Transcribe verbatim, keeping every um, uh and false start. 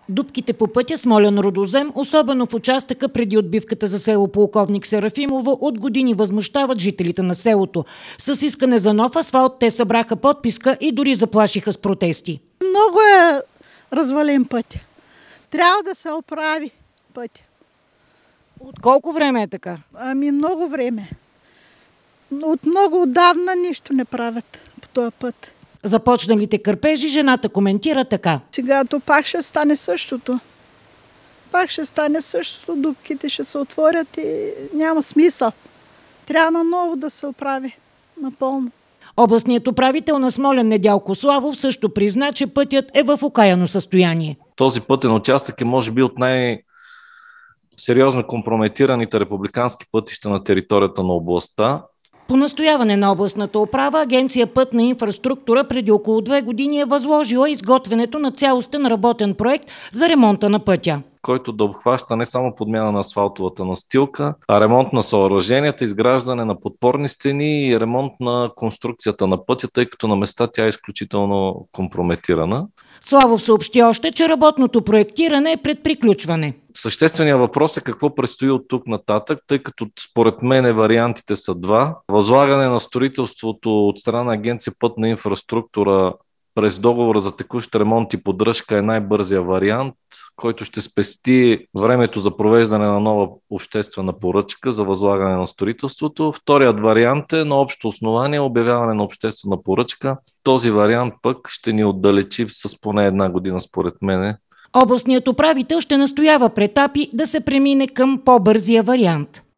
Дупките по пътя Смолян – Рудозем, особено в участъка преди отбивката за село Полковник Серафимово, от години възмущават жителите на селото. С искане за нов асфалт те събраха подписка и дори заплашиха с протести. Много е развален път. Трябва да се оправи пътя. От колко време е така? Ами много време. От много отдавна нищо не правят по този път. Започналите кърпежи жената коментира така. Сега то пак ще стане същото. Пак ще стане същото, дупките ще се отворят и няма смисъл. Трябва наново да се оправи напълно. Областният управител на Смолян Недялко Славов също призна, че пътят е в окаяно състояние. Този пътен участък е може би от най-сериозно компрометираните републикански пътища на територията на областта. По настояване на областната управа, Агенция Пътна инфраструктура преди около две години е възложила изготвянето на цялостен работен проект за ремонта на пътя, който да обхваща не само подмяна на асфалтовата настилка, а ремонт на съоръженията, изграждане на подпорни стени и ремонт на конструкцията на пътя, тъй като на места тя е изключително компрометирана. Славов съобщи още, че работното проектиране е пред приключване. Същественият въпрос е какво предстои от тук нататък, тъй като според мен вариантите са два. Възлагане на строителството от страна на Агенция Пътна инфраструктура през договора за текущ ремонт и поддръжка е най-бързия вариант, който ще спести времето за провеждане на нова обществена поръчка за възлагане на строителството. Вторият вариант е на общо основание обявяване на обществена поръчка. Този вариант пък ще ни отдалечи с поне една година според мене. Областният управител ще настоява пред АПИ да се премине към по-бързия вариант.